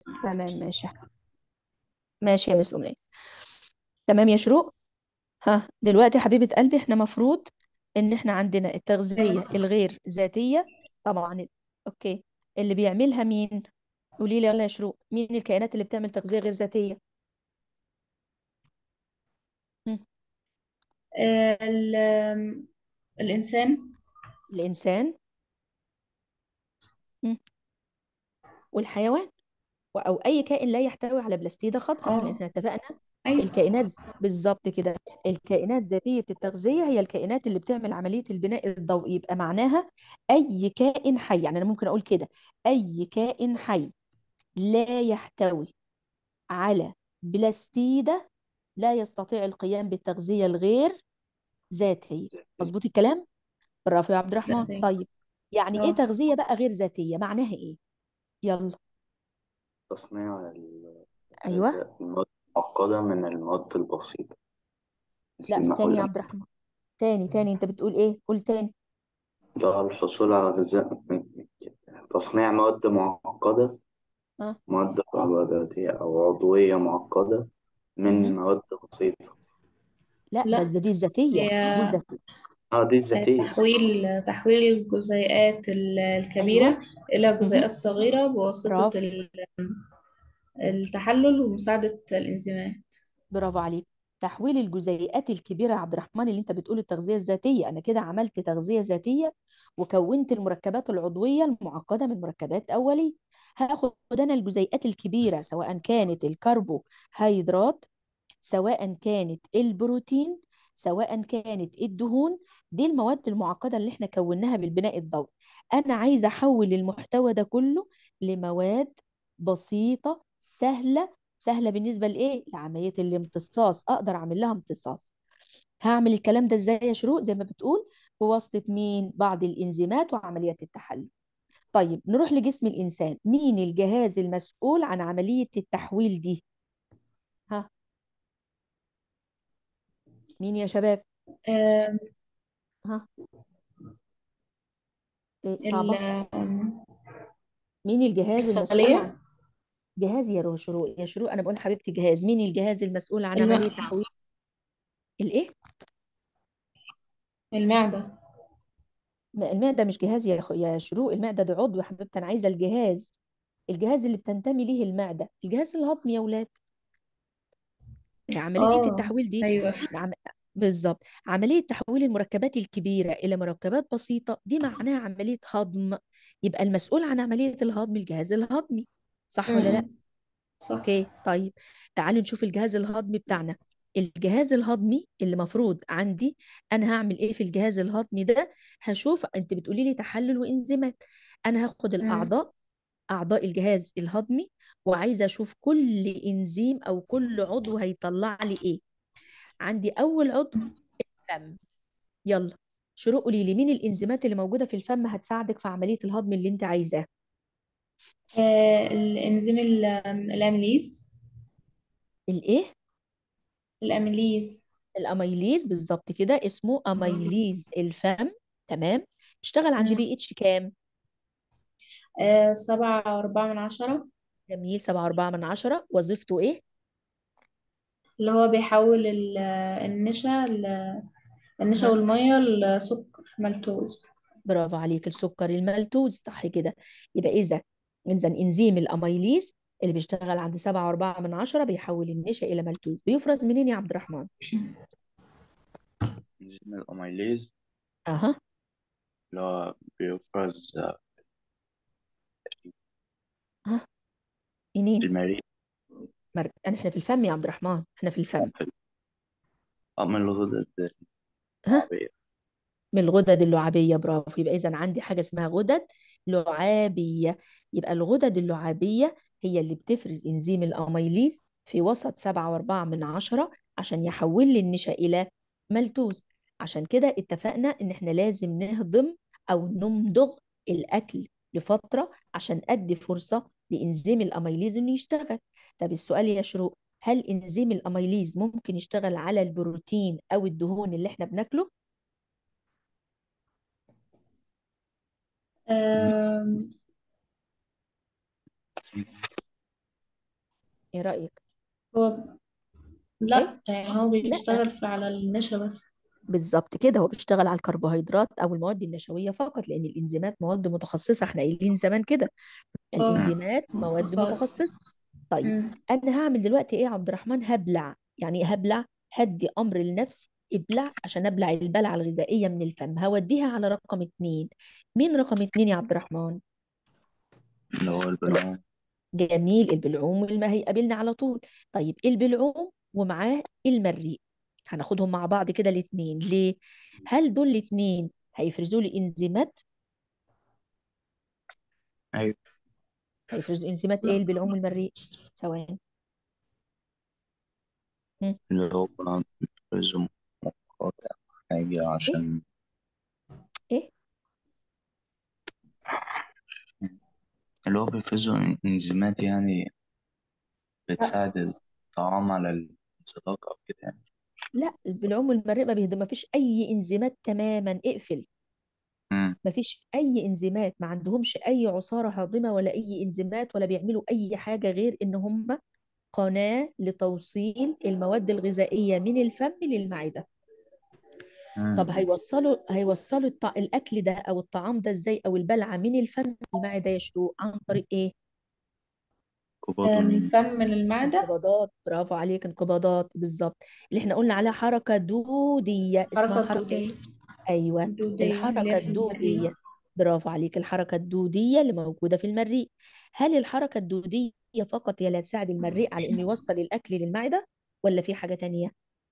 تمام ماشي. ماشي يا مس أمنية. تمام يا شروق. ها دلوقتي يا حبيبة قلبي احنا مفروض ان احنا عندنا التغذية بس الغير ذاتية. طبعا. اوكي. اللي بيعملها مين؟ قولي لي يلا يا شروق، مين الكائنات اللي بتعمل تغذية غير ذاتية؟ هم، الإنسان. الإنسان. هم، والحيوان. او اي كائن لا يحتوي على بلاستيدة خضراء، لان اه، احنا اتفقنا أيوة. الكائنات بالظبط كده. الكائنات ذاتية التغذية هي الكائنات اللي بتعمل عملية البناء الضوئي، يبقى معناها اي كائن حي. يعني انا ممكن اقول كده: اي كائن حي لا يحتوي على بلاستيدة لا يستطيع القيام بالتغذية الغير ذاتية. مظبوط الكلام؟ برافو يا عبد الرحمن. ذاتية. طيب، يعني ايه اه. تغذية بقى غير ذاتية؟ معناها ايه؟ يلا. تصنيع ايوه. المواد المعقدة من المواد البسيطة، مثل لا تاني يا المأكولات. عبد الرحمن. تاني انت بتقول ايه؟ قول تاني. ده الحصول على غذاء تصنيع مواد معقدة، ها. مواد عضوية أو عضوية معقدة من مهم. مواد بسيطة. لا لا، دي الذاتية. هي دي الذاتية. اه، دي الذاتية. تحويل الجزيئات الكبيرة ايوه. إلى مهم. جزيئات صغيرة بواسطة برافو. التحلل ومساعدة الإنزيمات. برافو عليك. تحويل الجزيئات الكبيرة يا عبد الرحمن اللي انت بتقول التغذية الذاتية، انا كده عملت تغذية ذاتية وكونت المركبات العضوية المعقدة من مركبات أولية. هاخد انا الجزيئات الكبيرة سواء كانت الكربوهيدرات، سواء كانت البروتين، سواء كانت الدهون. دي المواد المعقدة اللي احنا كوناها بالبناء الضوئي. انا عايزة احول المحتوى ده كله لمواد بسيطة سهلة. سهلة بالنسبة لإيه؟ لعملية الامتصاص، أقدر أعمل لها امتصاص. هعمل الكلام ده إزاي يا شروق؟ زي ما بتقول، بواسطة مين؟ بعض الإنزيمات وعمليات التحلل. طيب نروح لجسم الإنسان، مين الجهاز المسؤول عن عملية التحويل دي؟ ها، مين يا شباب؟ آم، ها. إيه ال- صعبة؟ مين الجهاز المسؤول عن الخلية. جهاز يا شروق؟ يا شروق أنا بقول حبيبتي جهاز، مين الجهاز المسؤول عن الم... عملية تحويل الإيه؟ المعدة. المعدة مش جهاز يا شروق، المعدة ده عضو يا حبيبتي، أنا عايزة الجهاز. الجهاز اللي بتنتمي ليه المعدة، الجهاز الهضمي يا ولاد. عملية اه، التحويل دي ايوه. عم... بالظبط، عملية تحويل المركبات الكبيرة إلى مركبات بسيطة دي معناها عملية هضم. يبقى المسؤول عن عملية الهضم الجهاز الهضمي. صح ولا لا؟ م-م. صح. اوكي طيب. تعالوا نشوف الجهاز الهضمي بتاعنا. الجهاز الهضمي اللي مفروض عندي، انا هعمل ايه في الجهاز الهضمي ده؟ هشوف، انت بتقولي لي تحلل وانزيمات. انا هاخد م. الاعضاء، اعضاء الجهاز الهضمي، وعايزه اشوف كل انزيم او كل عضو هيطلع لي ايه. عندي اول عضو فم. يلا شروق قولي لي مين الانزيمات اللي موجوده في الفم هتساعدك في عمليه الهضم اللي انت عايزاه؟ الإنزيم الأميليز. الايه؟ الأميليز. الاميليز بالظبط كده، اسمه اميليز الفم. تمام. بيشتغل عند م. بي اتش كام؟ 7.4 من 10. جميل، 7.4 من 10. وظيفته ايه؟ اللي هو بيحول النشا النشا ها. والمية لسكر مالتوز. برافو عليك، السكر المالتوز صح كده. يبقى اذا انزيم الاميليز اللي بيشتغل عند 7.4 من 10 بيحول النشا الى مالتوز. بيفرز منين يا عبد الرحمن؟ إنزيم الأميليز اها. اللي هو بيفرز ها. منين؟ المريء احنا في الفم يا عبد الرحمن، احنا في الفم. في من الغدد ها. اللعابية. من الغدد اللعابية. برافو. يبقى إذا عندي حاجة اسمها غدد لعابية. يبقى الغدد اللعابية هي اللي بتفرز إنزيم الأميليز في وسط 7.4 من 10 عشان يحول لي النشا إلى ملتوز. عشان كده اتفقنا إن إحنا لازم نهضم أو نمضغ الأكل لفترة عشان أدي فرصة لإنزيم الأميليز إنه يشتغل. طب السؤال يا شروق، هل إنزيم الأميليز ممكن يشتغل على البروتين أو الدهون اللي إحنا بناكله؟ آم، ايه رأيك؟ هو ايه، لا، يعني هو لا، بيشتغل على النشا بس. بالظبط. بالظبط كده، هو بيشتغل على الكربوهيدرات او المواد النشويه فقط، لان الانزيمات مواد متخصصه، احنا قايلين زمان كده، اه، الانزيمات مواد مخصص. متخصصه. طيب، مم. انا هعمل دلوقتي ايه يا عبد الرحمن؟ هبلع. يعني ايه هبلع؟ هدي امر لنفسي ابلع، عشان ابلع البلعه الغذائيه من الفم، هوديها على رقم اتنين. مين رقم اتنين يا عبد الرحمن؟ اللي هو البلعوم. جميل، البلعوم والماء هيقابلنا على طول. طيب البلعوم ومعاه المريء، هناخدهم مع بعض كده الاثنين ليه؟ هل دول الاثنين هيفرزوا لي انزيمات؟ أيوة. هيفرزوا انزيمات ايه لا. البلعوم والمريء؟ ثواني. هم، اللي هو بيفرزوا مقاطع حاجة ايه عشان ايه اللي هو بيفرزوا إنزيمات يعني لا. بتساعد الطعام على الانزلاق أو كده يعني. لا، البلعوم والمريء ما بيهدم، ما فيش اي انزيمات تماما، اقفل. مم. ما فيش اي انزيمات، ما عندهمش اي عصاره هاضمه ولا اي انزيمات، ولا بيعملوا اي حاجه غير ان هم قناه لتوصيل المواد الغذائيه من الفم للمعده. طب مم. هيوصلوا الاكل ده او الطعام ده ازاي، او البلعه من الفم للمعده يا شروق؟ عن طريق ايه؟ كوبادو من من الفم للمعدة. انقباضات، برافو عليك، انقباضات بالظبط، اللي احنا قلنا عليها حركه دوديه، اسمها حركة حركه ايه؟ الدودية. ايوه، الدودية اللي الحركه هي في المريء. الدوديه. برافو عليك، الحركه الدوديه اللي موجوده في المريء. هل الحركه الدوديه فقط هي اللي هتساعد المريء على انه يوصل الاكل للمعده، ولا في حاجه تانية؟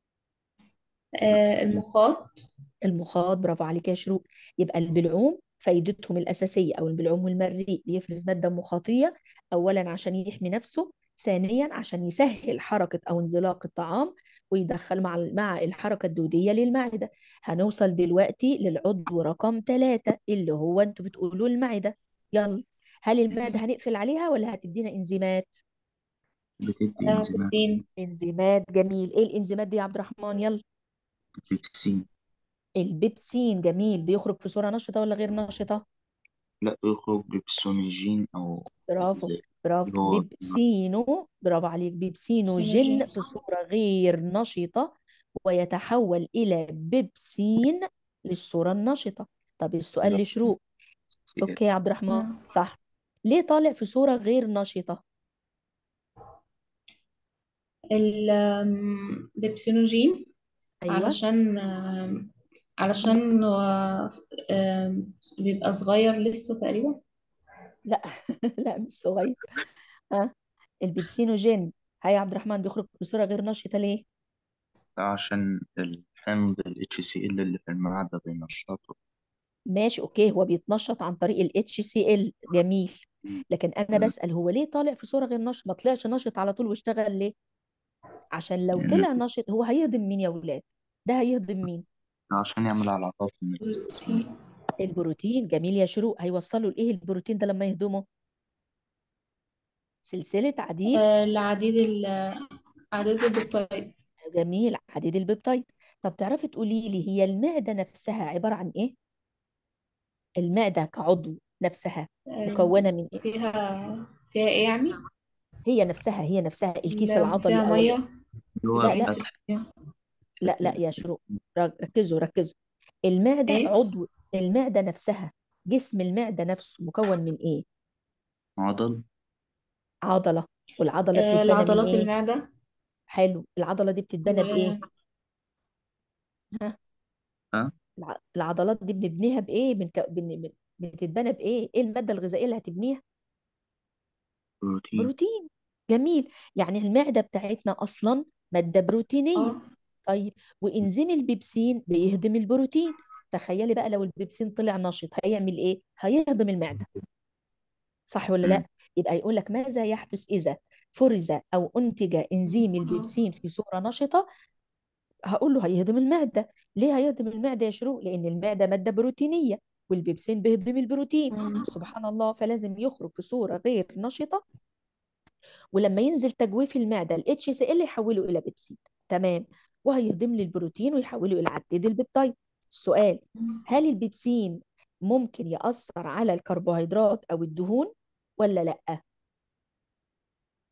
المخاط. المخاط، برافو عليك يا شروق. يبقى البلعوم فايدتهم الأساسية، أو البلعوم والمريء، بيفرز مادة مخاطية، أولا عشان يحمي نفسه، ثانيا عشان يسهل حركة أو انزلاق الطعام، ويدخل مع الحركة الدودية للمعدة. هنوصل دلوقتي للعضو رقم ثلاثة، اللي هو أنتوا بتقولوا المعدة. يلا، هل المعدة هنقفل عليها ولا هتدينا إنزيمات؟ بتدي إنزيمات. الدين. إنزيمات، جميل. إيه الإنزيمات دي يا عبد الرحمن؟ يلا. بيبسين. البيبسين، جميل، بيخرج في صورة نشطة ولا غير نشطة؟ لا، بيخرج بيبسونيجين أو برافو، زي برافو، اللي هو بيبسينو، برافو عليك، بيبسينو سينوجين. جن في صورة غير نشطة، ويتحول إلى بيبسين للصورة النشطة. طب السؤال اللي هو لشروق. CL. اوكي يا عبد الرحمن، مم. صح. ليه طالع في صورة غير نشطة؟ البيبسينوجين. ايوه. علشان علشان هو بيبقى صغير لسه تقريبا. لا لا، مش صغير. ها، البيبسينو جن، هاي يا عبد الرحمن، بيخرج بصورة غير نشطة ليه؟ عشان الحمض ال HCl اللي في المعدة بينشطه. ماشي، اوكي، هو بيتنشط عن طريق ال HCl، جميل. لكن انا مم. بسأل هو ليه طالع في صورة غير نشط؟ ما طلعش نشط على طول واشتغل ليه؟ عشان لو لأن طلع نشط هو هيهضم مين يا ولاد؟ ده هيهضم مين؟ عشان يعمل علاقات من البروتين. بروتين. البروتين، جميل يا شروق. هيوصلوا لايه البروتين ده لما يهضمه؟ سلسلة عديد. العديد عديد البيبتايد. جميل، عديد البيبتايد. طب تعرفي تقولي لي هي المعدة نفسها عبارة عن ايه؟ المعدة كعضو نفسها مكونة من ايه؟ فيها ايه يعني؟ هي نفسها الكيس فيها العضلي او مية. اللي هو لا لا 90%. لا لا يا شروق، ركزوا ركزوا. المعدة ايه. عضو، المعدة نفسها، جسم المعدة نفسه مكون من ايه؟ عضل. عضلة. والعضلة بتتبنى من العضلات ايه؟ المعدة. حلو، العضلة دي بتتبنى بايه؟ و ها، ها. العضلات دي بنبنيها بايه؟ بتتبنى بايه؟ ايه المادة الغذائية اللي هتبنيها؟ بروتين. بروتين، جميل. يعني المعدة بتاعتنا اصلا مادة بروتينية. اه. طيب، وانزيم البيبسين بيهضم البروتين. تخيلي بقى لو البيبسين طلع نشط هيعمل ايه؟ هيهضم المعدة، صح ولا مم. لا؟ يبقى يقول لك ماذا يحدث اذا فرز او انتج انزيم البيبسين في صورة نشطة؟ هقول له هيهضم المعدة. ليه هيهضم المعدة يا شروق؟ لأن المعدة مادة بروتينية، والبيبسين بيهضم البروتين. مم. سبحان الله، فلازم يخرج في صورة غير نشطة، ولما ينزل تجويف المعدة ال HCl يحوله إلى بيبسين. تمام، وهيهضم لي البروتين ويحوله إلى عديد البيبتايد. السؤال، هل البيبسين ممكن يأثر على الكربوهيدرات أو الدهون ولا لأ؟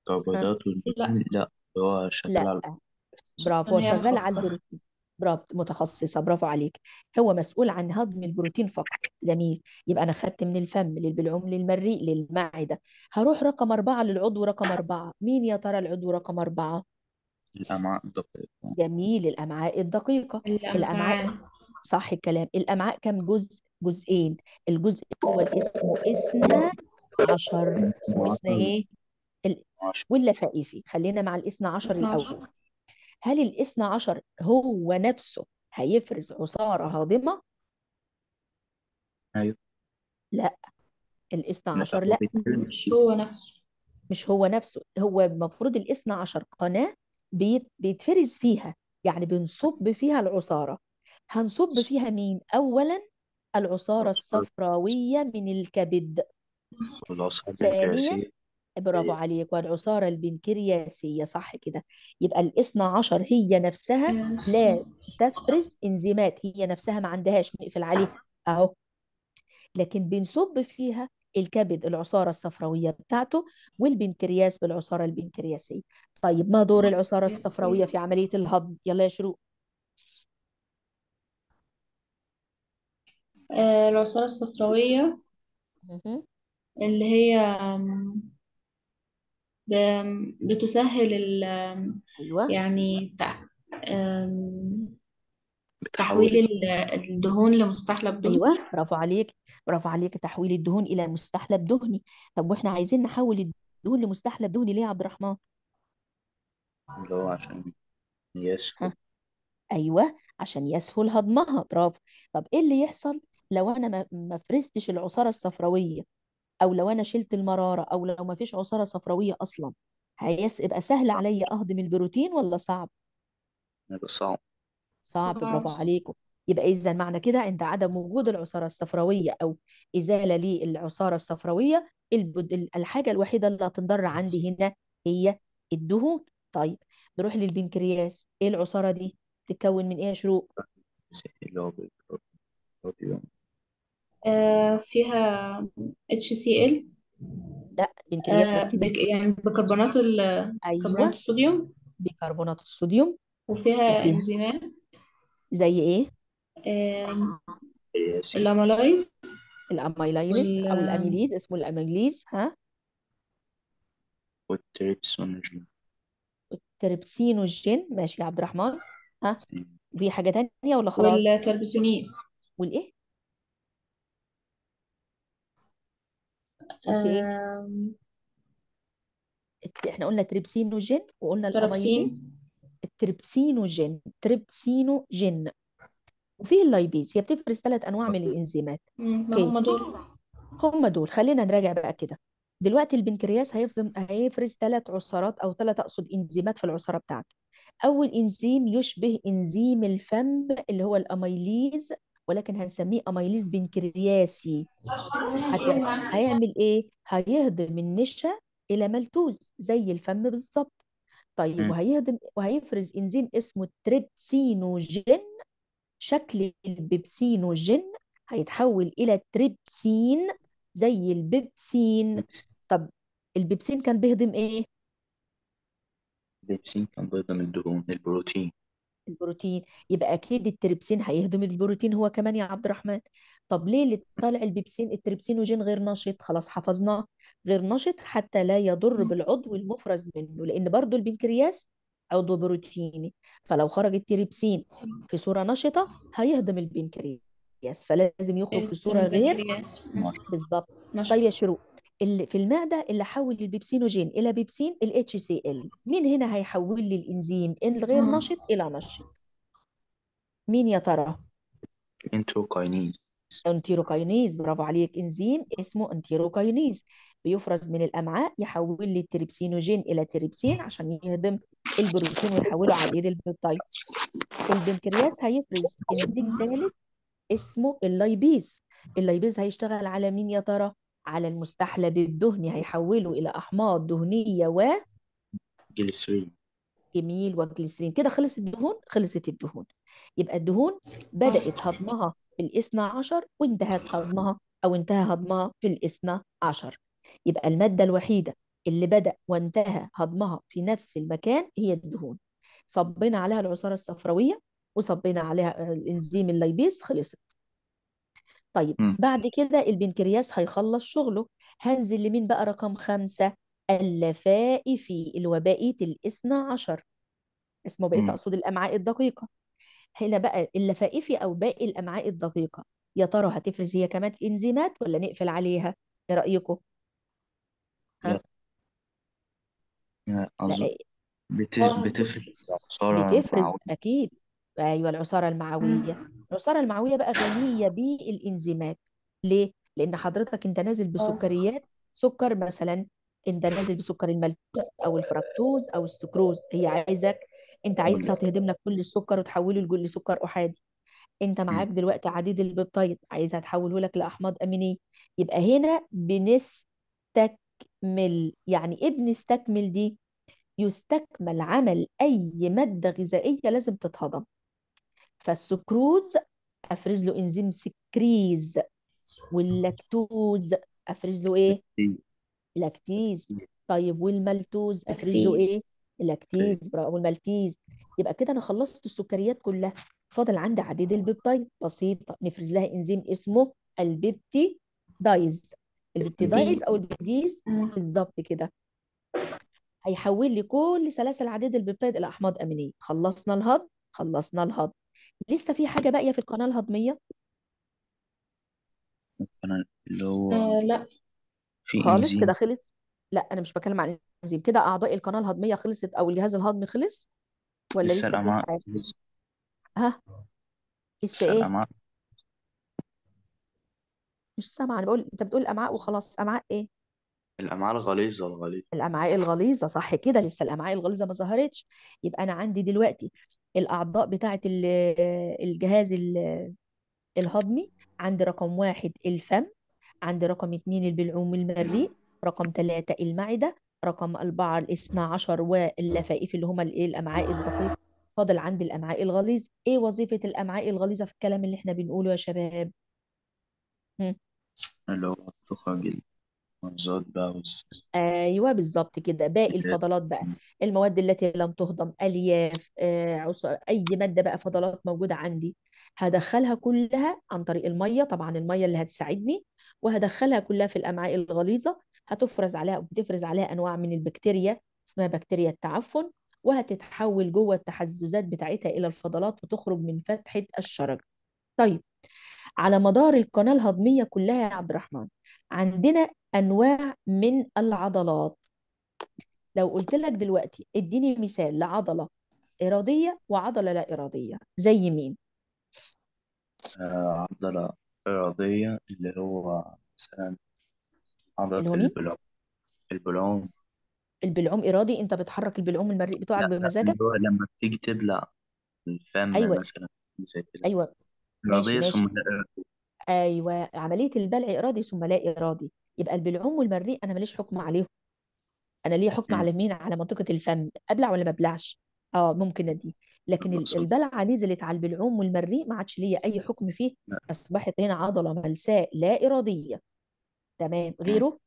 ها؟ كربوهيدرات لا والبروتين لا، هو شغال لا، على برافو، هو عشان هي شغال على متخصصة. البروتين. برافو، متخصصة، برافو عليك. هو مسؤول عن هضم البروتين فقط. جميل. يبقى أنا خدت من الفم للبلعوم للمريء للمعدة. هروح رقم أربعة للعضو رقم أربعة. مين يا ترى العضو رقم أربعة؟ الأمعاء الدقيقة. جميل، الأمعاء الدقيقة. الأمعاء، الأمعاء صح الكلام. الأمعاء كم جزء؟ جزئين. الجزء الأول اسمه إثنى عشر. اسمه إثنى عشر إيه؟ ال... عشر. واللفائفي. خلينا مع الإثنى عشر 12. الأول. هل الاثنى عشر هو نفسه هيفرز عصارة هاضمة؟ أيوة. لا، الاثنى لا، عشر هو لا. بيتفرز مش فيه. هو نفسه. مش هو نفسه. هو المفروض الاثنى عشر قناة بيتفرز فيها، يعني بنصب فيها العصارة. هنصب فيها مين؟ أولا العصارة العصارة الصفراوية من الكبد. والعصارة ثانيا، البنكرياسية برافو هي عليك، والعصارة البنكرياسية، صح كده. يبقى الاثنى عشر هي نفسها لا تفرز انزيمات، هي نفسها ما عندهاش نقفل عليها اهو. لكن بنصب فيها الكبد العصارة الصفراوية بتاعته، والبنكرياس بالعصارة البنكرياسية. طيب ما دور العصارة الصفراوية في عملية الهضم؟ يلا يا شروق. العصارة الصفراوية مهم. اللي هي بتسهل ايوه. يعني بتحول تحويل الدهون لمستحلى دهن. ايوه، برافو عليك. برافو عليك، تحويل الدهون الى مستحلب دهني. طب واحنا عايزين نحول الدهون لمستحلب دهني ليه يا عبد الرحمن؟ اللي هو عشان يسهل. ها؟ ايوه، عشان يسهل هضمها. برافو. طب ايه اللي يحصل لو انا ما فرزتش العصاره الصفراويه، او لو انا شلت المراره، او لو ما فيش عصاره صفراويه اصلا؟ يبقى سهل صعب. عليا اهضم البروتين ولا صعب؟ هيبقى صعب. صعب، صعب. برافو عليكم. يبقى اذا معنى كده عند عدم وجود العصاره الصفراويه او ازاله للعصاره الصفراويه، الحاجه الوحيده اللي هتنضر عندي هنا هي الدهون. طيب نروح للبنكرياس. ايه العصاره دي؟ تتكون من ايه يا شروق؟ اللي هو بالبروتين. فيها HCl. لا، البنكرياس ركزي. يعني بكربونات ايوه، الصوديوم. بيكربونات الصوديوم. وفيها وفيها انزيمات. زي ايه؟ آم، ياسي. الاميلايز الاميلايز وال او الاميليز، اسمه الاميليز. ها؟ والتريبسونجين. التريبسينوجين. ماشي يا عبد الرحمن. ها؟ في حاجة تانية ولا خلاص؟ والتربسونين. والايه؟ قلت ايه؟ آم، احنا قلنا تريبسينوجين وقلنا الاميليز. تربسين. التريبسينوجين، تريبسينوجين. وفيه اللايبيز. هي بتفرز ثلاث انواع من الانزيمات. ما اوكي، هم دول. هم دول. خلينا نراجع بقى كده. دلوقتي البنكرياس هيفرز ثلاث عصارات، او ثلاث اقصد انزيمات في العصاره بتاعته. اول انزيم يشبه انزيم الفم اللي هو الاميليز، ولكن هنسميه اميليز بنكرياسي. هت... هيعمل ايه؟ هيهضم النشا الى ملتوز زي الفم بالظبط. طيب وهيهضم وهيفرز انزيم اسمه التريبسينوجين. شكل البيبسينوجين هيتحول الى تريبسين زي البيبسين. طب البيبسين كان بيهضم ايه؟ الليبسين كان بيهضم الدهون البروتين. البروتين. يبقى اكيد التريبسين هيهضم البروتين هو كمان يا عبد الرحمن. طب ليه اللي طالع البيبسين التريبسينوجين غير نشط؟ خلاص حفظناه. غير نشط حتى لا يضر بالعضو المفرز منه، لان برضو البنكرياس عضو بروتيني. فلو خرج التريبسين في صورة نشطة هيهضم البنكرياس، فلازم يخرج في صورة غير. البنكرياس بالظبط. نشط. طيب يا شروق، اللي في المعدة اللي حول البيبسينوجين إلى بيبسين ال HCl، مين هنا هيحول لي الإنزيم الغير نشط إلى نشط؟ مين يا ترى؟ انتروكاينيز. انتيروكاينيز، برافو عليك. انزيم اسمه انتيروكاينيز بيفرز من الامعاء، يحول لي التريبسينوجين الى تريبسين عشان يهضم البروتين ويحوله على البيبتايد. البنكرياس هيفرز انزيم ثالث اسمه اللايبيز. اللايبيز هيشتغل على مين يا ترى؟ على المستحلب الدهني، هيحوله الى احماض دهنيه جليسرين. وجميل وجليسرين. كده خلص الدهون، خلصت الدهون. يبقى الدهون بدأت هضمها في الاثنى عشر وانتهت هضمها، او انتهى هضمها في الاثنى عشر. يبقى المادة الوحيدة اللي بدأ وانتهى هضمها في نفس المكان هي الدهون. صبينا عليها العصارة الصفراوية وصبينا عليها الإنزيم اللايبيز، خلصت. طيب مم. بعد كده البنكرياس هيخلص شغله. هنزل لمين بقى؟ رقم 5، اللفائف اللي هو بقية الاثنى عشر، اسمه بقية، مم. أقصد الأمعاء الدقيقة. هنا بقى اللفائف أو باقي الأمعاء الدقيقة، يا ترى هتفرز هي كمان إنزيمات ولا نقفل عليها؟ إيه رأيكم؟ ها؟ لا لا، لا، بتفرز عصارة بتفرز معوية. اكيد. ايوه، العصاره المعويه. العصاره المعويه بقى غنيه بالانزيمات. ليه؟ لان حضرتك انت نازل بسكريات، سكر مثلا، انت نازل بسكر المالتوز او الفركتوز او السكروز، هي عايزك، انت عايزها تهضم لك كل السكر وتحوله لسكر احادي. انت معاك مم. دلوقتي عديد البيبتايد، عايزها تحوله لك لاحماض امينيه. يبقى هنا بنستكمل. يعني ايه بنستكمل دي؟ يستكمل عمل أي مادة غذائية لازم تتهضم. فالسكروز أفرز له إنزيم سكريز، واللاكتوز أفرز له إيه؟ لاكتيز. طيب والمالتوز أفرز له تكتيز. إيه؟ لاكتيز. برافو، والمالتيز. يبقى كده أنا خلصت السكريات كلها، فاضل عندي عديد البيبتايد، بسيطة، نفرز لها إنزيم اسمه البيبتيدايز. البيبتيدايز أو البيبتيديز، بالظبط كده، هيحول لي كل سلاسل عديد البيبتيد الى احماض امينيه. خلصنا الهضم، خلصنا الهضم. لسه في حاجه باقيه في القناه الهضميه؟ أنا اللي هو لا. في خالص إنزيم. كده خلص؟ لا، انا مش بتكلم عن الانزيم كده. اعضاء القناه الهضميه خلصت او الجهاز الهضمي خلص ولا لسه لسه في الأمعاء. حاجه؟ ها؟ لسه لسه ايه؟ الأمعاء. مش سامعه. انا بقول، انت بتقول امعاء وخلاص. امعاء ايه؟ الأمعاء الغليظة. الامعاء الغليظه، صح كده، لسه الامعاء الغليظه ما ظهرتش. يبقى انا عندي دلوقتي الاعضاء بتاعه الجهاز الهضمي. عندي رقم 1 الفم، عندي رقم 2 البلعوم والمريء، رقم 3 المعدة، رقم 4 الاثنى عشر واللفائف اللي هما الايه، الأمعاء الدقيقة. فاضل عندي الأمعاء الغليظ. ايه وظيفة الأمعاء الغليظة في الكلام اللي احنا بنقوله يا شباب؟ هم. اللي هو تخرج المنظات بقى ايوه بالظبط كده، باقي والسكريات. الفضلات بقى، المواد التي لم تهضم، الياف، اي ماده بقى، فضلات موجوده عندي، هدخلها كلها عن طريق الميه، طبعا الميه اللي هتساعدني، وهدخلها كلها في الامعاء الغليظه. هتفرز عليها، بتفرز عليها انواع من البكتيريا اسمها بكتيريا التعفن، وهتتحول جوه التحززات بتاعتها الى الفضلات وتخرج من فتحه الشرج. طيب، على مدار القناة الهضمية كلها يا عبد الرحمن، عندنا أنواع من العضلات. لو قلت لك دلوقتي اديني مثال لعضلة إرادية وعضلة لا إرادية، زي مين؟ عضلة إرادية اللي هو مثلا عضلة اللي هو مين؟ البلعوم. البلعوم إرادي، أنت بتحرك البلعوم المريء بتوعك لا، اللي بمزاجك. هو لما بتيجي تبلع الفم أيوه. مثلا، زي كده. أيوه. ماشي إرادية ثم ماشي. لا إرادية. أيوه، عملية البلع إرادي ثم لا إرادي. يبقى البلعوم والمريء أنا ماليش حكم عليهم. انا ليه حكم مم. على مين؟ على منطقه الفم، ابلع ولا ما ابلعش. اه ممكن ادي. لكن المقصود. البلعه نزلت على البلعوم والمريء، ما عادش ليا اي حكم فيه. لا. اصبحت هنا عضله ملساء لا اراديه. تمام. مم. غيره؟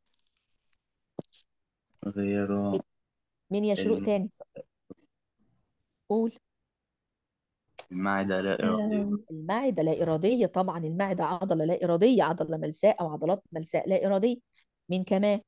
غيره. مين يا شروق الم- تاني؟ قول. المعدة لا إرادية. المعده لا اراديه طبعا، المعده عضله لا اراديه، عضله ملساء او عضلات ملساء لا اراديه. مين كمان؟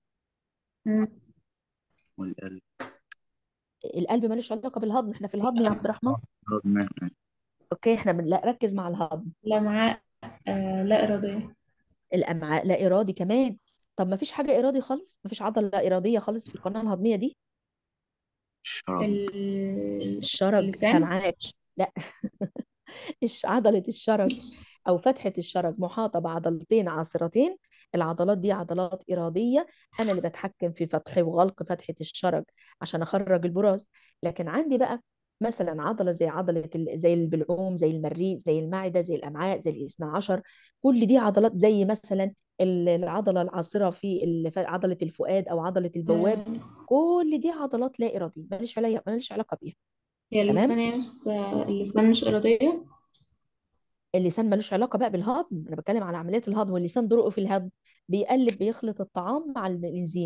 والقلب. القلب ملوش علاقه بالهضم، احنا في الهضم يا عبد الرحمن. ماشي. اوكي، احنا لا، ركز مع الهضم. الأمعاء لا إرادية. الامعاء لا ارادي كمان. طب ما فيش حاجه ارادي خالص؟ ما فيش عضله لا اراديه خالص في القناه الهضميه دي؟ الشرج. الشرج، اللسان. سامعاك. لا. عضله الشرج او فتحه الشرج محاطه بعضلتين عاصرتين. العضلات دي عضلات اراديه، انا اللي بتحكم في فتح وغلق فتحه الشرج عشان اخرج البراز. لكن عندي بقى مثلا عضله زي زي البلعوم، زي المريء، زي المعده، زي الامعاء، زي الاثنى عشر. كل دي عضلات، زي مثلا العضله العاصره في عضله الفؤاد او عضله البواب. آه، كل دي عضلات لا اراديه، ماليش علاقه بيها. هي تمام. اللسان يا مس، اللسان مش إرادية. اللسان ملوش علاقه بقى بالهضم، انا بتكلم على عمليه الهضم، واللسان طرقه في الهضم بيقلب، بيخلط الطعام مع الانزيم.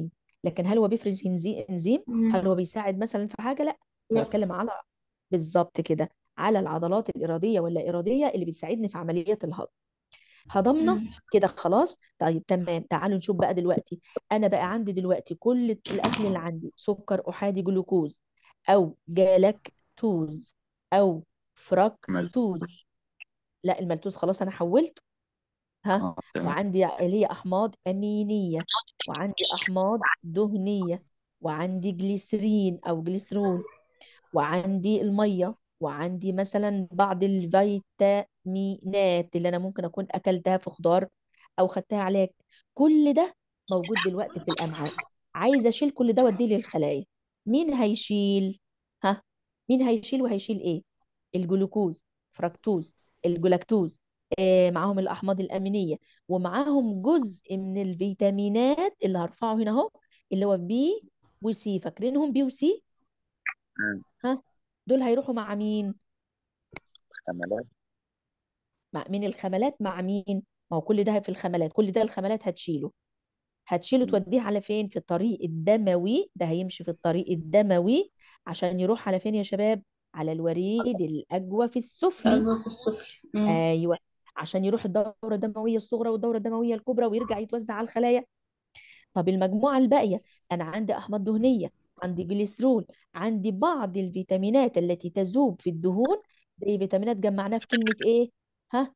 لكن هل هو بيفرز انزيم؟ هل هو بيساعد مثلا في حاجه؟ لا. انا لا. بتكلم على، بالظبط كده، على العضلات الاراديه ولا اراديه اللي بتساعدني في عمليه الهضم. هضمنا مم. كده خلاص. طيب تمام، تعالوا نشوف بقى دلوقتي. انا بقى عندي دلوقتي كل الاكل اللي عندي سكر احادي جلوكوز او جلاكتوز او مال. فركتوز. لا، المالتوز خلاص انا حولته. ها. تمام. وعندي اللي هي احماض امينيه، وعندي احماض دهنيه، وعندي جليسرين او جليسرول، وعندي الميه، وعندي مثلا بعض الفيتامينات اللي انا ممكن اكون اكلتها في خضار او خدتها علاج. كل ده موجود دلوقتي في الامعاء. عايزه اشيل كل ده واديه للخلايا. مين هيشيل؟ ها. مين هيشيل وهيشيل ايه؟ الجلوكوز، فركتوز، الجلاكتوز، معاهم الاحماض الامينيه، ومعاهم جزء من الفيتامينات اللي هرفعه هنا اهو، اللي هو بي وسي. فاكرينهم بي وسي؟ مم. ها. دول هيروحوا مع مين؟ حملات. مع مين الخملات؟ مع مين؟ ما هو كل ده في الخملات، كل ده الخملات هتشيله. هتشيله مم. توديه على فين؟ في الطريق الدموي. ده هيمشي في الطريق الدموي عشان يروح على فين يا شباب؟ على الوريد الأجوف السفلي. الأجوف السفلي. ايوه. عشان يروح الدورة الدموية الصغرى والدورة الدموية الكبرى ويرجع يتوزع على الخلايا. طب المجموعة الباقية، أنا عندي أحماض دهنية، عندي جليسرول، عندي بعض الفيتامينات التي تذوب في الدهون. زي فيتامينات جمعناها في كلمة إيه؟ ها.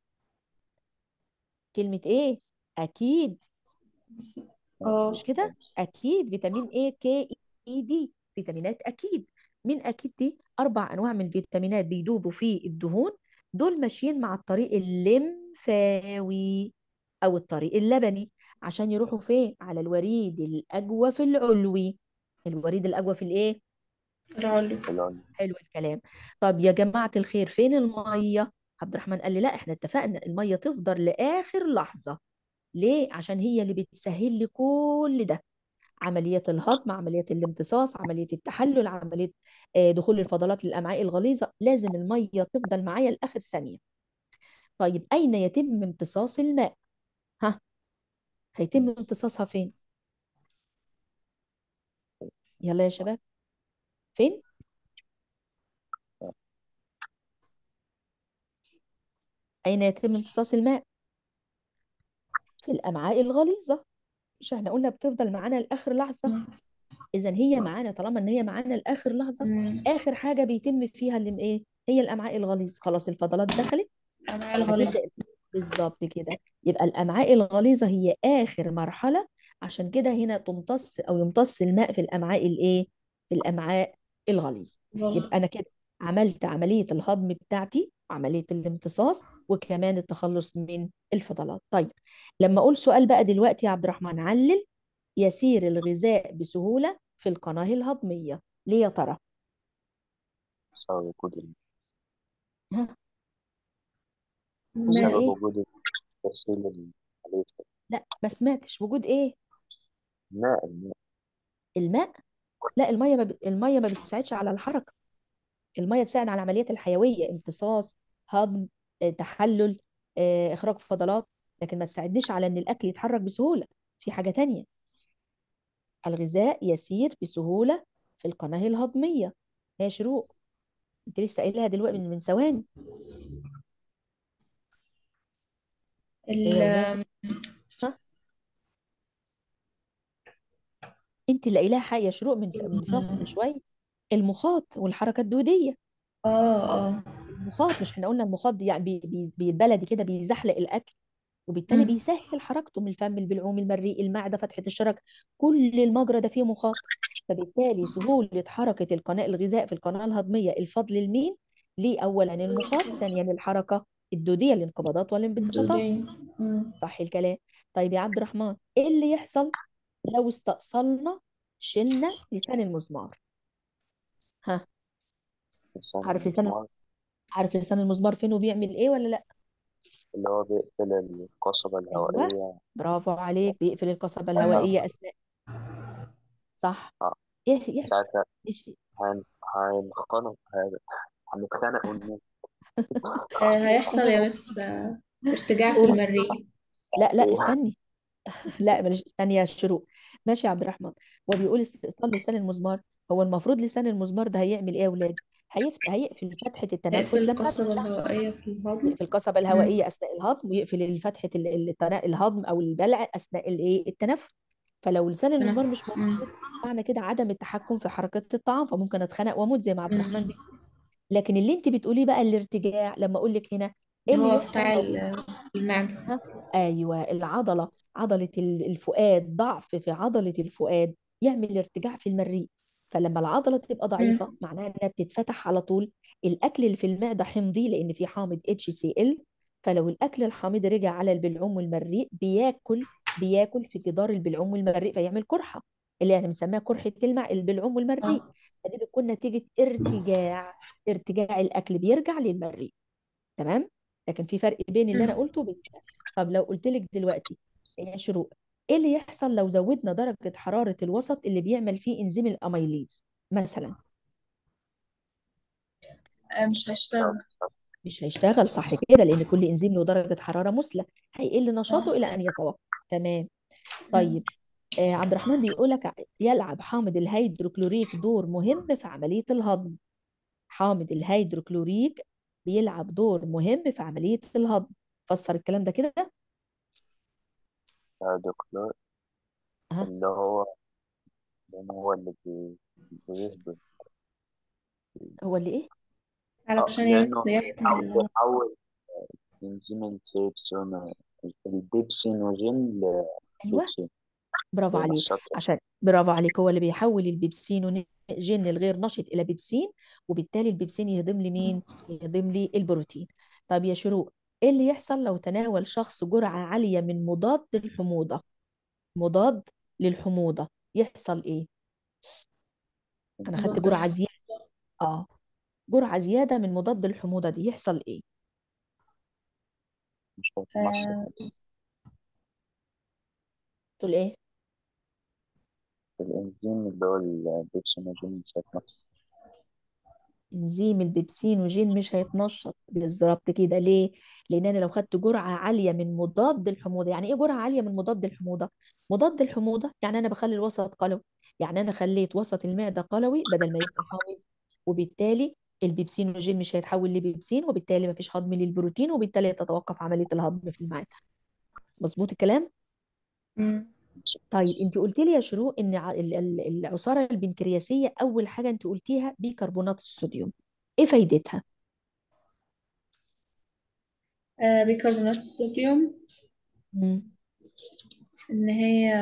كلمة إيه؟ أكيد. مش اه. كده؟ أكيد فيتامين A K E D. فيتامينات أكيد. مين أكيد دي؟ 4 أنواع من الفيتامينات بيدوبوا في الدهون. دول ماشيين مع الطريق الليمفاوي أو الطريق اللبني عشان يروحوا فين؟ على الوريد الأجوف العلوي. الوريد الأجوف الإيه؟ العلو. العلم. حلو الكلام. طب يا جماعة الخير، فين المية؟ عبد الرحمن قال لي لا، احنا اتفقنا المية تفضل لآخر لحظة. ليه؟ عشان هي اللي بتسهل لي كل ده. عملية الهضم، عملية الامتصاص، عملية التحلل، عملية دخول الفضلات للأمعاء الغليظة. لازم المية تفضل معايا لآخر ثانية. طيب أين يتم امتصاص الماء؟ ها. هيتم امتصاصها فين؟ يلا يا شباب. فين؟ أين يتم امتصاص الماء؟ في الأمعاء الغليظة. مش احنا قلنا بتفضل معانا لآخر لحظة؟ إذا هي معانا، طالما إن هي معانا لآخر لحظة، مم. آخر حاجة بيتم فيها اللي إيه؟ هي الأمعاء الغليظة. خلاص الفضلات دخلت. الأمعاء الغليظة. هتبدأ. بالظبط كده. يبقى الأمعاء الغليظة هي آخر مرحلة. عشان كده هنا تمتص أو يمتص الماء في الأمعاء الإيه؟ في الأمعاء الغليظة. غلط. يبقى أنا كده عملت عملية الهضم بتاعتي، عملية الامتصاص، وكمان التخلص من الفضلات. طيب لما أقول سؤال بقى دلوقتي يا عبد الرحمن، علل. يسير الغذاء بسهولة في القناة الهضمية. ليه يا ترى؟ بسبب وجود ها. وجود الماء. بسبب إيه؟ وجود الغسيل الخليج. لا ما سمعتش. وجود إيه؟ الماء. الماء. لا، الميه ما بتساعدش على الحركه. الميه تساعد على العمليات الحيويه، امتصاص، هضم، تحلل، اخراج فضلات. لكن ما تساعدنيش على ان الاكل يتحرك بسهوله. في حاجه تانية. الغذاء يسير بسهوله في القناه الهضميه. يا شروق، انت لسه قايلها دلوقتي من ثواني. ايه ال يا ولاد؟ ها. انت اللي قايلاها حاجه يا شروق من شويه. المخاط والحركه الدوديه. اه. المخاط، مش احنا قلنا المخاط دي يعني بالبلدي كده بيزحلق الاكل، وبالتالي مم. بيسهل حركته من الفم، البلعوم، المريء، المعده، فتحه الشرج. كل المجرى ده فيه مخاط. فبالتالي سهوله حركه القناه الغذاء في القناه الهضميه الفضل لمين؟ ليه؟ اولا المخاط، ثانيا الحركه الدوديه، الانقباضات والانبساطات. الدودية. مم. صح الكلام. طيب يا عبد الرحمن، ايه اللي يحصل لو استأصلنا، شلنا لسان المزمار؟ ها. لسان عارف لسان المسمار. عارف لسان المزمار فين وبيعمل ايه ولا لا؟ اللي هو بيقفل القصبة ايوه. الهوائية. برافو عليك، بيقفل القصبة آه. الهوائية أثناء. صح. آه. يحصل. ساعتها إيش؟ هنختنق هذا، هنتخانق ونموت. هيحصل يا مس ارتجاع في قول. المريء. لا لا، استني. لا ماليش، استني يا شروق. ماشي يا عبد الرحمن. وبيقول استئصال لسان المزمار. هو المفروض لسان المزمار ده هيعمل ايه يا اولاد؟ هيقفل فتحة يقفل التنفس لما القصبة تفتح. الهوائية في الهضم. يقفل القصبة مم. الهوائية أثناء الهضم، ويقفل فتحة الهضم أو البلع أثناء الإيه التنفس. فلو لسان المسمار مش تنفس. مم. موجود، معنى كده عدم التحكم في حركة الطعام، فممكن أتخنق وأموت زي ما عبد الرحمن مم. بيقول. لكن اللي أنت بتقوليه بقى الارتجاع، لما أقول لك هنا إيه اللي اللي هو يحصل بتاع لو المعدة. ها ايوه العضله، عضله الفؤاد، ضعف في عضله الفؤاد يعمل ارتجاع في المريء. فلما العضله تبقى ضعيفه مم. معناها انها بتتفتح على طول. الاكل اللي في المعده حمضي لان في حامض HCl. فلو الاكل الحامض رجع على البلعوم والمريء بياكل في جدار البلعوم والمريء فيعمل قرحه، اللي احنا بنسميها قرحه البلعوم والمريء. اه. فدي بتكون نتيجه ارتجاع الاكل بيرجع للمريء. تمام. لكن في فرق بين اللي انا مم. قلته وبين ده. طب لو قلت لك دلوقتي يا شروق، ايه اللي يحصل لو زودنا درجة حرارة الوسط اللي بيعمل فيه انزيم الاميليز مثلا؟ مش هشتغل. مش هيشتغل، صح كده، لان كل انزيم له درجة حرارة مثلى، هيقل نشاطه اه. الى ان يتوقف. تمام. مم. طيب عبد الرحمن بيقول لك يلعب حامض الهيدروكلوريك دور مهم في عملية الهضم. حامض الهيدروكلوريك بيلعب دور مهم في عملية الهضم. فسر الكلام ده كده. يا دكتور، أه. اللي هو لأن هو اللي بيهضم. هو اللي ايه؟ علشان لأنه بيحمل. بيحول إنزيم التريبسين، البيبسينوجين ايوه، لبيبسين، برافو عليك. بينشطه. عشان برافو عليك، هو اللي بيحول البيبسين الغير نشط الى بيبسين، وبالتالي البيبسين يهضم لي مين؟ يهضم لي البروتين. طب يا شروق، ايه اللي يحصل لو تناول شخص جرعة عالية من مضاد الحموضة؟ مضاد للحموضة يحصل ايه؟ انا خدت ضد جرعة زيادة. اه، جرعة زيادة من مضاد الحموضة دي يحصل ايه؟ مش هيتنشط. آه، تقول ايه؟ الإنزيم اللي هو البيبسينوجين مش هيتنشط. انزيم البيبسينوجين مش هيتنشط بالظبط كده. ليه؟ لان انا لو خدت جرعه عاليه من مضاد الحموضه. يعني ايه جرعه عاليه من مضاد الحموضه؟ مضاد الحموضه يعني انا بخلي الوسط قلوي. يعني انا خليت وسط المعده قلوي بدل ما يبقى حامض، وبالتالي البيبسينوجين مش هيتحول لبيبسين، وبالتالي مفيش هضم للبروتين، وبالتالي تتوقف عمليه الهضم في المعده. مظبوط الكلام. مم. طيب انت قلت لي يا شروق ان العصاره البنكرياسيه اول حاجه انت قلتيها بيكربونات الصوديوم. ايه فايدتها؟ بيكربونات الصوديوم، مم. إن هي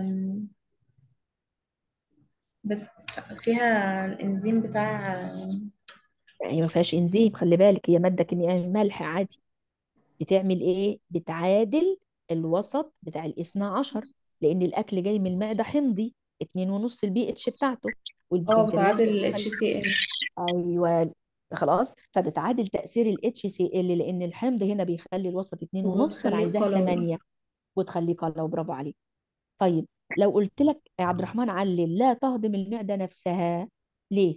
بت... فيها الإنزيم بتاع هي ما فيهاش انزيم، خلي بالك، هي ماده كيميائيه ملح عادي. بتعمل ايه؟ بتعادل الوسط بتاع الاثنى عشر، لان الاكل جاي من المعده حمضي 2.5 البي اتش بتاعته، والبنكرياس بتعادل ال بيخلي. HCl. ايوه، خلاص، فبتعادل تاثير الاتش سي ال، لان الحمض هنا بيخلي الوسط 2.5 وانا وبتخليه عايزاه قلوي. 8، وتخليه قلوي. برافو عليك. طيب لو قلت لك يا عبد الرحمن علل لا تهضم المعده نفسها، ليه؟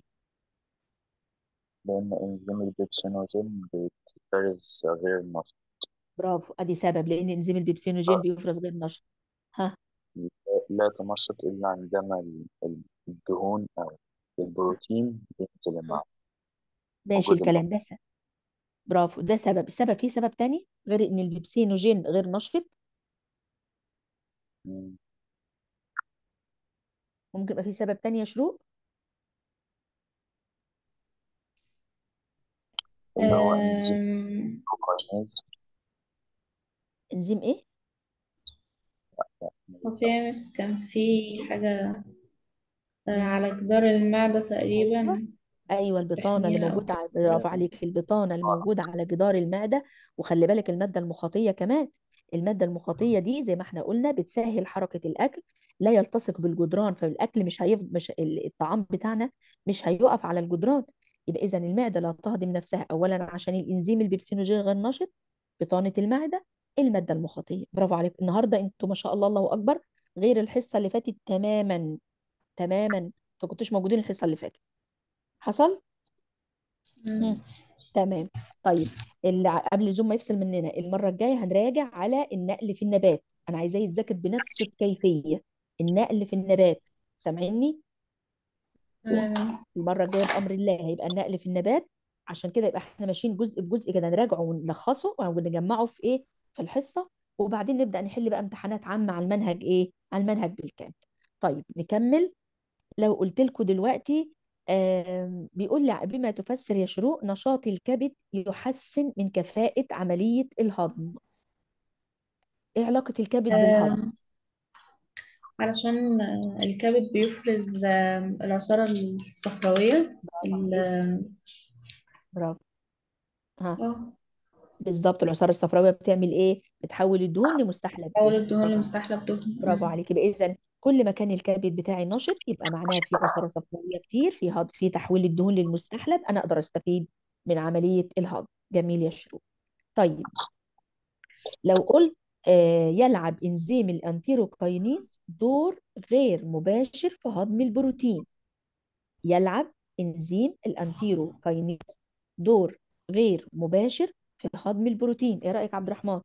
لأن إنزيم البيبسينوجين بيتفرز غير نشط. برافو، ادي سبب، لان انزيم البيبسينوجين بيفرز غير نشط. ها. لا تنشط إلا عندما الدهون أو البروتين ينزل معه، ماشي موجود معه. الكلام ده برافو، ده سبب. السبب فيه سبب تاني غير ان البيبسينوجين غير نشط؟ مم. ممكن يبقى فيه سبب تاني يا شروق. اللي هو إنزيم آم، الكاينيز. انزيم ايه؟ وفي كان في حاجة مم. على جدار المعدة ايوه، تقريبا، ايوه البطانه اللي تحميها أو موجوده برافو عليك، البطانه الموجوده على جدار المعده. وخلي بالك الماده المخاطيه كمان. الماده المخاطيه دي زي ما احنا قلنا بتسهل حركه الاكل، لا يلتصق بالجدران، فالاكل مش الطعام بتاعنا مش هيقف على الجدران. يبقى اذا المعده لا تهضم نفسها اولا عشان الانزيم البيبسينوجين غير نشط. بطانه المعده، الماده المخاطيه. برافو عليك، النهارده انتوا ما شاء الله الله اكبر، غير الحصه اللي فاتت تماما. تماما، انتوا كنتوش موجودين الحصه اللي فاتت. حصل. مم. مم. تمام. طيب قبل زوم ما يفصل مننا، المرة الجاية هنراجع على النقل في النبات. انا عايزاه يتذاكر بنفس الكيفيه. النقل في النبات، سامعيني؟ تمام. المره الجايه بامر الله هيبقى النقل في النبات. عشان كده يبقى احنا ماشيين جزء بجزء كده، نراجعه ونلخصه ونجمعه في ايه، في الحصه. وبعدين نبدا نحل بقى امتحانات عامه على المنهج ايه، على المنهج بالكامل. طيب نكمل. لو قلت لكم دلوقتي بيقول لي بما تفسر يا شروق نشاط الكبد يحسن من كفاءة عملية الهضم. ايه علاقة الكبد بالهضم؟ آم، علشان الكبد بيفرز العصارة الصفراوية برافو عليك، برافو. ها، اه بالظبط. العصارة الصفراوية بتعمل ايه؟ بتحول الدهون لمستحلى أول دهون. الدهون برافو، لمستحلى برافو دهن. عليك. يبقى اذا كل ما كان الكبد بتاعي نشط يبقى معناه في عصارة صفراوية كتير، في تحويل الدهون للمستحلب، انا اقدر استفيد من عملية الهضم. جميل يا شروق. طيب لو قلت يلعب انزيم الانتيروكاينيز دور غير مباشر في هضم البروتين. يلعب انزيم الانتيروكاينيز دور غير مباشر في هضم البروتين. ايه رأيك عبد الرحمن؟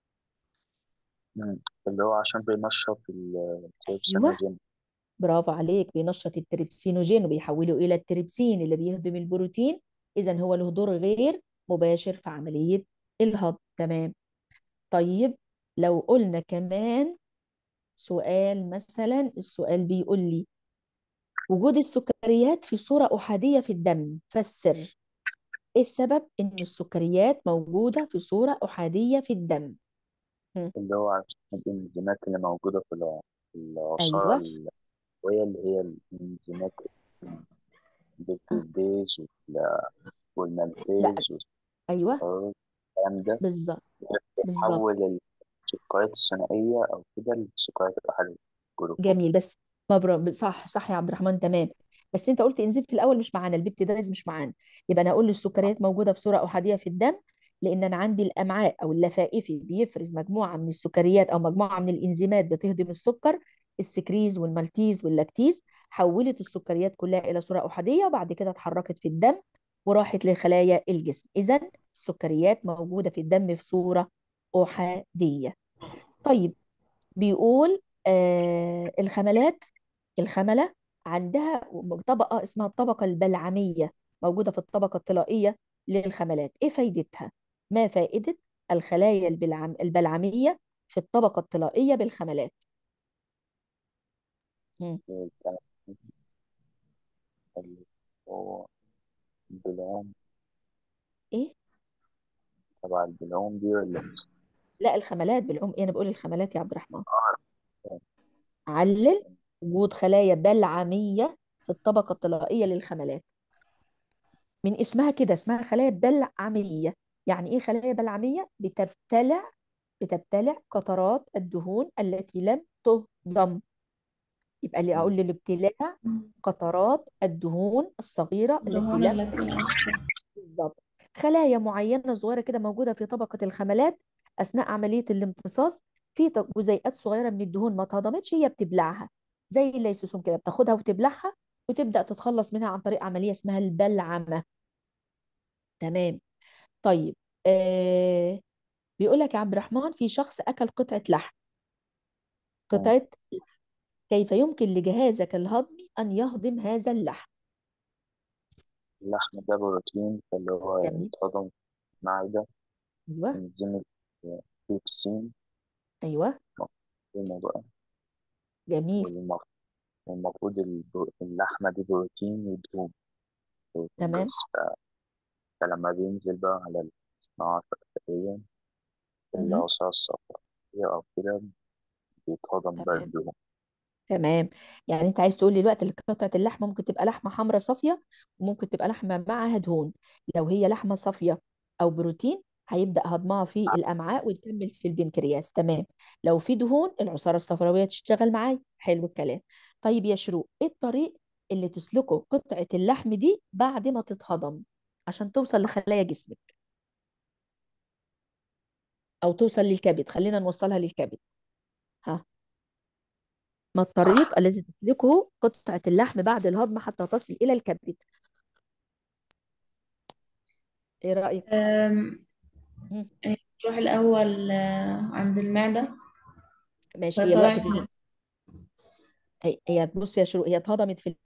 مم. اللي هو عشان بينشط ايوه، الثيروكسينوجين. برافو عليك. بينشط التريبسينوجين وبيحوله الى التريبسين اللي بيهضم البروتين. اذا هو له دور غير مباشر في عملية الهضم. تمام. طيب لو قلنا كمان سؤال، مثلا السؤال بيقول لي وجود السكريات في صورة أحادية في الدم، فسر. إيه السبب إن السكريات موجودة في صورة أحادية في الدم؟ هم. اللي هو عشان الإنزيمات اللي موجودة في العصارة أيوه. القوية، اللي هي الإنزيمات أه. البيتيديز لا. والمالتيز أيوه، والكلام ده، بالظبط، بالظبط. بتحول السكريات الثنائية أو كده للسكريات الأحادية، جلوكوز. جميل. بس مبروك، صح صح يا عبد الرحمن، تمام. بس انت قلت انزيم في الاول مش معانا، البيبتيدايز مش معانا. يبقى انا اقول السكريات موجوده في صوره احاديه في الدم لان انا عندي الامعاء او اللفائفي بيفرز مجموعه من السكريات او مجموعه من الانزيمات بتهضم السكر. السكريز والمالتيز واللاكتيز حولت السكريات كلها الى صوره احاديه وبعد كده اتحركت في الدم وراحت لخلايا الجسم. اذا السكريات موجوده في الدم في صوره احاديه. طيب بيقول الخملات، الخملة عندها طبقة اسمها الطبقة البلعمية موجودة في الطبقة الطلائية للخملات. ايه فايدتها؟ ما فائدة الخلايا البلعمية في الطبقة الطلائية بالخملات؟ مم. اللي هو البلعوم، ايه؟ تبع البلعوم دي ولا مش؟ لا، الخملات بالعم ايه، انا بقول الخملات يا عبد الرحمن. عارف. علل وجود خلايا بلعمية في الطبقة الطلائية للخملات. من اسمها كده، اسمها خلايا بلعمية. يعني ايه خلايا بلعمية؟ بتبتلع قطرات الدهون التي لم تهضم. يبقى اللي اقول للابتلاع قطرات الدهون الصغيرة التي دهون لم التي بالظبط. خلايا معينة صغيرة كده موجودة في طبقة الخملات أثناء عملية الامتصاص. في جزيئات صغيرة من الدهون ما اتهضمتش هي بتبلعها، زي الليسوسوم كده بتاخدها وتبلعها وتبدأ تتخلص منها عن طريق عملية اسمها البلعمة. تمام. طيب بيقول لك يا عبد الرحمن في شخص أكل قطعة لحم، قطعة، كيف يمكن لجهازك الهضمي أن يهضم هذا اللحم؟ اللحم ده بروتين، فاللي هو جميل. يتهضم في المعدة. أيوه، إنزيم البيبسين أيوه. مفهومه بقى. جميل. والمفروض اللحمة دي بروتين ودهون، بروتين تمام، بس. فلما بينزل بقى على الصناعة الفرخية، مهم. العصارة الصفراء أو كده، بيتهضم بقى تمام، الدهون. تمام. يعني أنت عايز تقول لي دلوقتي قطعة اللحمة ممكن تبقى لحمة حمراء صافية وممكن تبقى لحمة معها دهون. لو هي لحمة صافية أو بروتين هيبدأ هضمها في الأمعاء ويكمل في البنكرياس. تمام. لو في دهون العصارة الصفراوية تشتغل معايا. حلو الكلام. طيب يا شروق، إيه الطريق اللي تسلكه قطعة اللحم دي بعد ما تتهضم عشان توصل لخلايا جسمك او توصل للكبد؟ خلينا نوصلها للكبد. ها، ما الطريق الذي تسلكه قطعة اللحم بعد الهضم حتى تصل الى الكبد؟ ايه رأيك؟ أم، مم. تروح الأول عند المعدة. ماشي، ولا هي الوقت طلعت في هنا؟ هي بص يا شروق، هي اتهضمت في